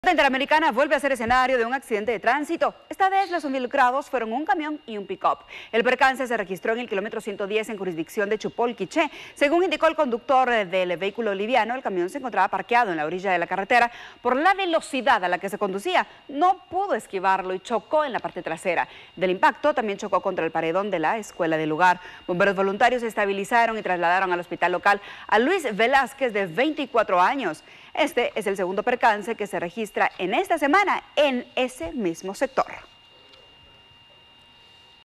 La Interamericana vuelve a ser escenario de un accidente de tránsito. Esta vez los involucrados fueron un camión y un pick-up. El percance se registró en el kilómetro 110 en jurisdicción de Chupol-Quiché. Según indicó el conductor del vehículo liviano, el camión se encontraba parqueado en la orilla de la carretera. Por la velocidad a la que se conducía, no pudo esquivarlo y chocó en la parte trasera. Del impacto también chocó contra el paredón de la escuela del lugar. Bomberos voluntarios se estabilizaron y trasladaron al hospital local a Luis Velázquez, de 24 años. Este es el segundo percance que se registra en esta semana en ese mismo sector.